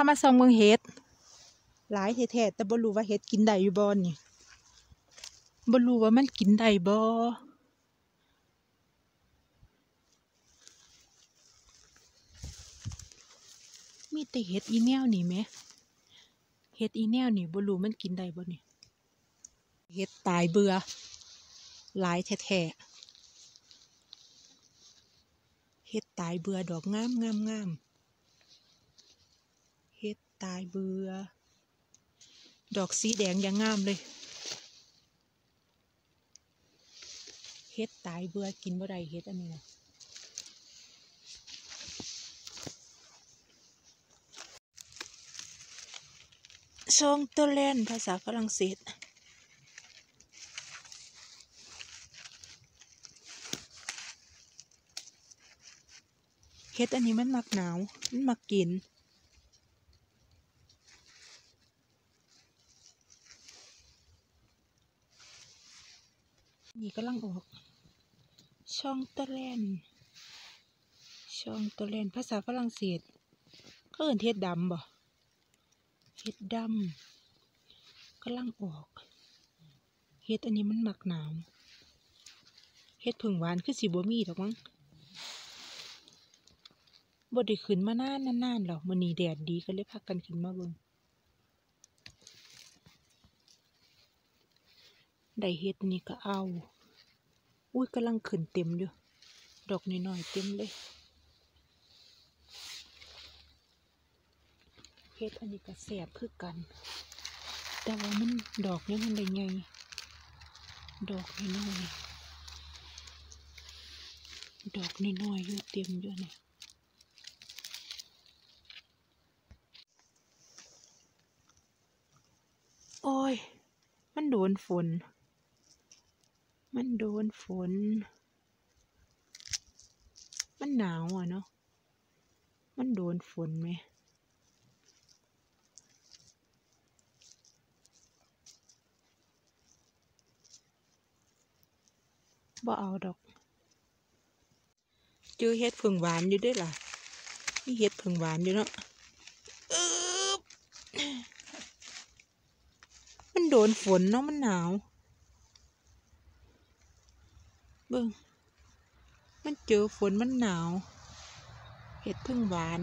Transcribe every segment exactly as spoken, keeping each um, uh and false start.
มาส่องเมืองเห็ดหลายแท้ๆแต่บ่รู้ว่าเห็ดกินได้อยู่บ่นี่บ่รู้ว่ามันกินได้บ่มีแต่เห็ดอีแนวนี่แหมเห็ดอีแนวนี่บ่รู้มันกินได้บ่นี่เห็ดตายเบื่อหลายแท้ๆเห็ดตายเบื่อดอกงามงามงามเห็ดตายเบื่อดอกสีแดงยังงามเลยเห็ดตายเบื่อกินบ่ได้เห็ดอันนี้นะซองเตอร์แลนด์ภาษาฝรั่งเศสเห็ดอันนี้มันมักหนาวมันมักกินนี่กำลังออกช่องเตอร์แลนด์ช่องเตอร์แลนด์ภาษาฝรั่งเศสเขาเอิ้นเห็ดดำบ่เห็ดดำกำลังออกเห็ดอันนี้มันมักหนาวเห็ดผึ่งหวานคือสิบ่มีดอกมั้งบ่ได้ขึ้นมานานนานๆหรอกมื้อนี้แดดดีก็เลยพากันขึ้นมาเบิ่งได้เห็ดนี่ก็เอาอุ้ยกำลังขึ้นเต็มอยู่ดอกน้อยๆเต็มเลยเห็ดอันนี้ก็แสบคือกันแต่ว่ามันดอกยังมันได้ไงดอกน้อยๆดอกน้อยๆอยู่เต็มอยู่นี่โอ้ยมันโดนฝนมันโดนฝนมันหนาวอ่ะเนาะมันโดนฝนไหมบ่เอาดอกเจอเห็ดผึ่งหวานอยู่ด้วยล่ะมีเห็ดผึ่งหวานอยู่เนาะมันโดนฝนเนาะมันหนาวเบิ่งมันเจอฝนมันหนาวเห็ดผึ่งหวาน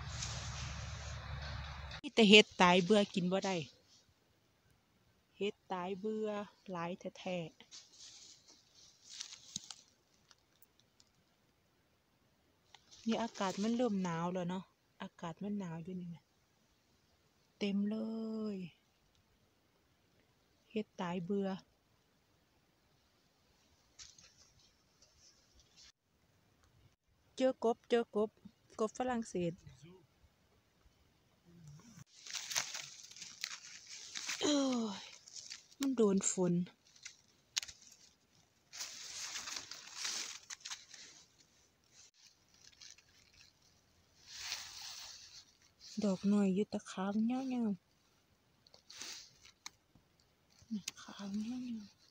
มีแต่เห็ดตายเบื่อกินบ่ได้เห็ดตายเบื่อหลายแท้ๆนี่อากาศมันเริ่มหนาวแล้วเนาะอากาศมันหนาวอยู่นี่นะเต็มเลยเห็ดตายเบื่อเจอกบเจอกบกบฝรั่งเศสเอ้ยมันโดนฝนดอกหน่อยอยู่ตะขาวเงี้ยวๆขาวเงี้ยวๆ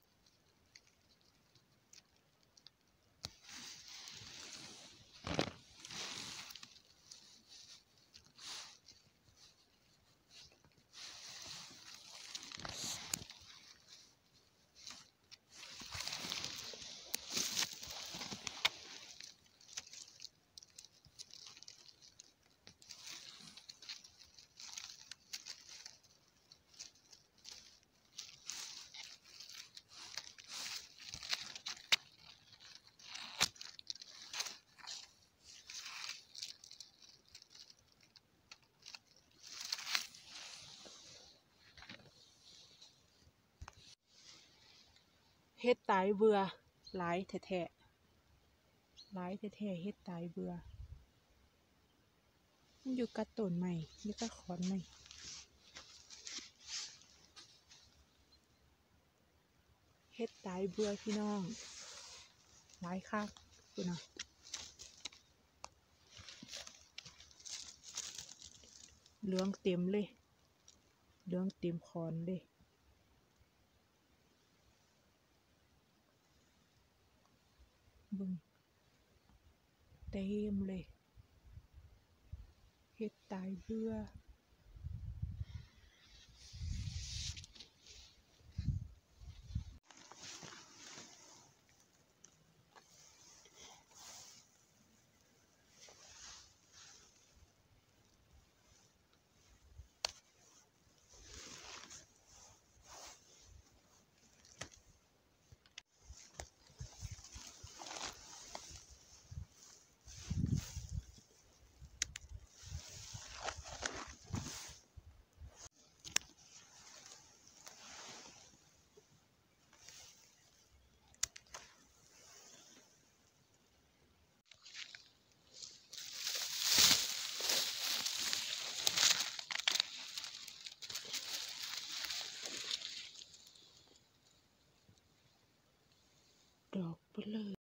เฮ็ดตายเบื่อหลายแท้ๆหลายแท้ๆเฮ็ดตายเบื่อมันอยู่กับต้นไม้อยู่กับขอนไม้เฮ็ดตายเบื่อพี่น้องหลายคักคุณน่ะเหลืองเต็มเลยเหลืองเต็มขอนเลยบึงเต็มเลยเฮ็ดตายเบื่อดอกไปเลย